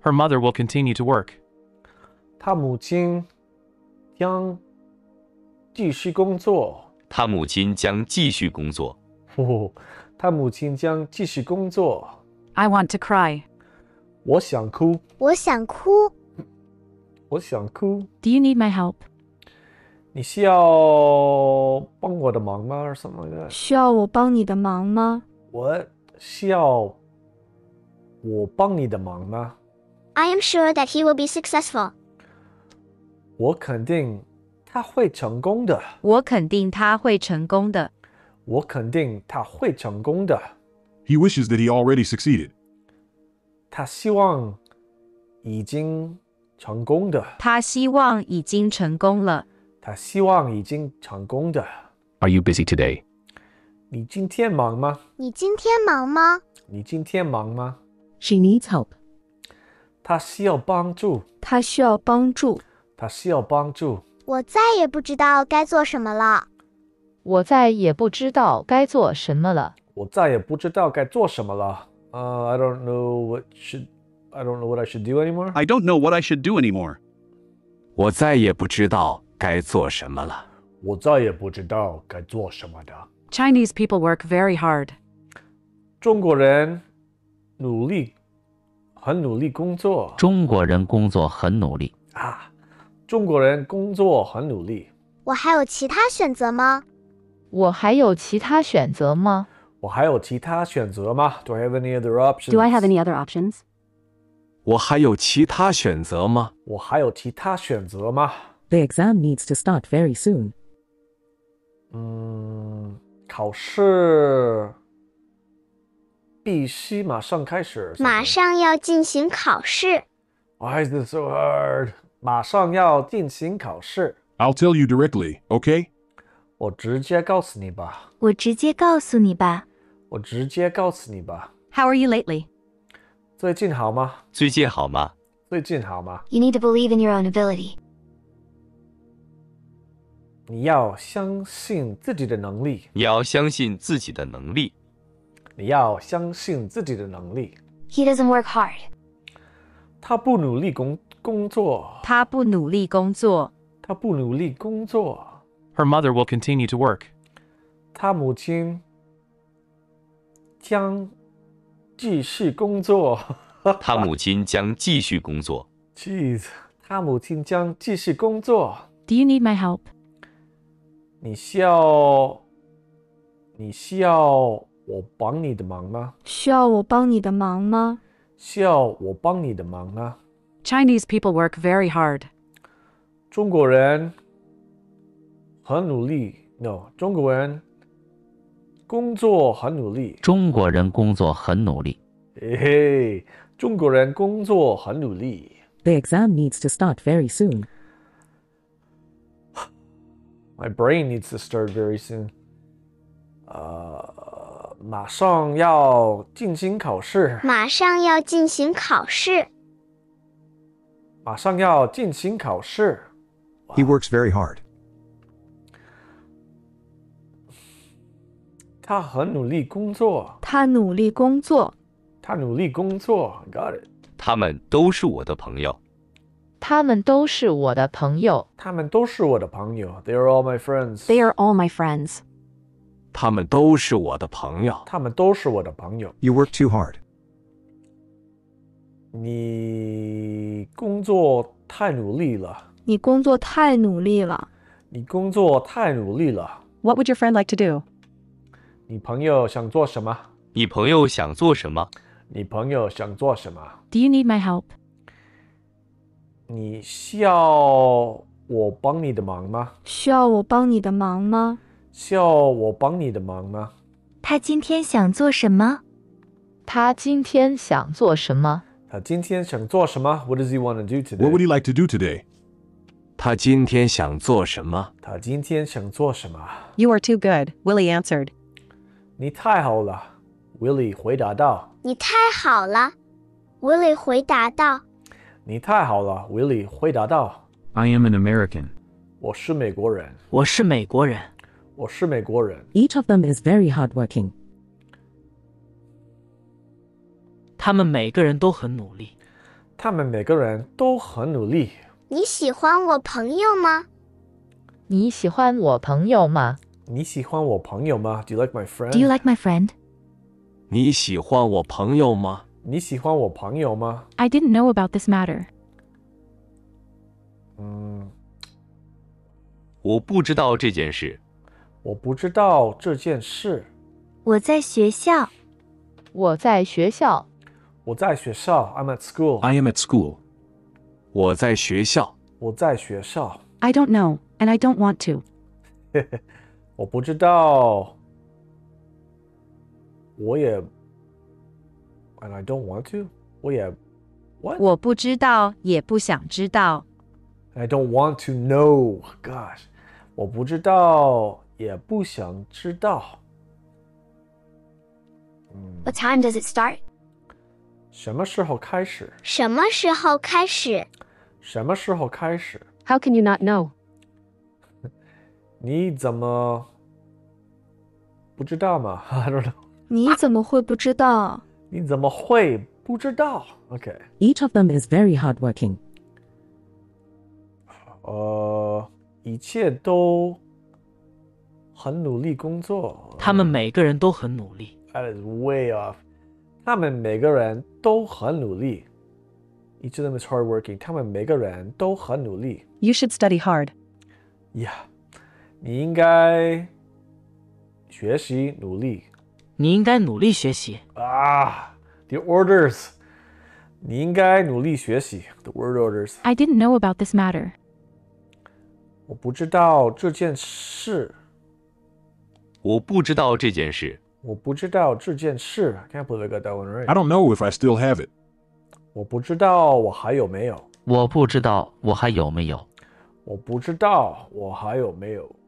Her mother will continue to work. 她母亲将继续工作。 他母亲将继续工作。 她母亲将继续工作。 I want to cry. 我想哭。 我想哭。 我想哭。 Do you need my help? 你需要帮我的忙吗？ or something like that? 需要我帮你的忙吗？ 我需要我帮你的忙吗？ I am sure that he will be successful. 我肯定他会成功的。 我肯定他会成功的。 我肯定他会成功的。 He wishes that he already succeeded. 他希望已经成功的。 他希望已经成功了。 他希望已经成功的。 Are you busy today? 你今天忙吗？ 你今天忙吗？ 你今天忙吗？ She needs help. 他需要帮助。 他需要帮助。 他需要帮助。 我再也不知道该做什么了。 我再也不知道该做什么了。 我再也不知道该做什么了。I don't know what I should do anymore. I don't know what I should do anymore. 我再也不知道该做什么了。 我再也不知道该做什么的。 Chinese people work very hard. 中国人很努力工作。 中国人工作很努力。 中国人工作很努力。 我还有其他选择吗？ 我还有其他选择吗？ 我还有其他选择吗？ Do I have any other options? Do I have any other options? 我还有其他选择吗？ 我还有其他选择吗？ The exam needs to start very soon. 考试必须马上开始。 马上要进行考试。 Why is this so hard? 马上要进行考试。 I'll tell you directly, okay? 我直接告诉你吧。 我直接告诉你吧。 我直接告诉你吧。 How are you lately? 最近好吗？ 最近好吗？ 最近好吗？ You need to believe in your own ability. 你要相信自己的能力。 你要相信自己的能力。 你要相信自己的能力。 He doesn't work hard. 他不努力工作。 他不努力工作。 他不努力工作。 Her mother will continue to work. 他母亲将继续工作。 他母亲将继续工作。 Jeez， 他母亲将继续工作。 Do you need my help? 你需要我帮你的忙吗？ 需要我帮你的忙吗？ 需要我帮你的忙吗？ Chinese people work very hard. 中国人很努力。No， 中国人工作很努力。 中国人工作很努力。 嘿嘿，中国人工作很努力。 The exam needs to start very soon. My brain needs to start very soon. 马上要进行考试。 马上要进行考试。 马上要进行考试。 He works very hard. 他很努力工作。 他努力工作。 他努力工作。Got it. 他们都是我的朋友。 他们都是我的朋友。 他们都是我的朋友。They are all my friends. They are all my friends. 他们都是我的朋友。 他们都是我的朋友。 You work too hard. 你工作太努力了。 你工作太努力了。 你工作太努力了。 What would your friend like to do? 你朋友想做什么？ 你朋友想做什么？ 你朋友想做什么？ Do you need my help? 你需要我帮你的忙吗？ 需要我帮你的忙吗？ 需要我帮你的忙吗？ 他今天想做什么？ 他今天想做什么？ 他今天想做什么？ What does he want to do today? What would he like to do today? 他今天想做什么？ 他今天想做什么？ You are too good, Willie answered. 你太好了 ，Willie 回答道。 你太好了 ，Willie 回答道。 你太好了 ，Willie 回答道。 I am an American. 我是美国人。 我是美国人。 我是美国人。 Each of them is very hardworking. 他们每个人都很努力。 他们每个人都很努力。 你喜欢我朋友吗？ 你喜欢我朋友吗？ 你喜欢我朋友吗 ？Do you like my friend? Do you like my friend? 你喜欢我朋友吗？ 你喜欢我朋友吗？ I didn't know about this matter. 我不知道这件事。 我不知道这件事。 我在学校。 我在学校。 我在学校。I'm at school. I am at school. 我在学校。 我在学校。 I don't know, and I don't want to. 我不知道。我也 ，and I don't want to. 我也 what? 我不知道，也不想知道。 I don't want to know. Gosh， 我不知道，也不想知道。 What time does it start? 什么时候开始？ 什么时候开始？ 什么时候开始？ How can you not know? 你怎么不知道吗？I don't know. 你怎么会不知道？ 你怎么会不知道 ？OK， Each of them is very hardworking. 一切都很努力工作。 他们每个人都很努力。 That is way off. 他们每个人都很努力。Each of them is hardworking. 他们每个人都很努力。 You should study hard. Yeah， 你应该学习努力。 你应该努力学习。 啊 ，the orders， 你应该努力学习。The word orders。 I didn't know about this matter. 我不知道这件事。 我不知道这件事。 我不知道这件事。I can't believe I got that one right. I don't know if I still have it. 我不知道我还有没有。 我不知道我还有没有。 我不知道我还有没有。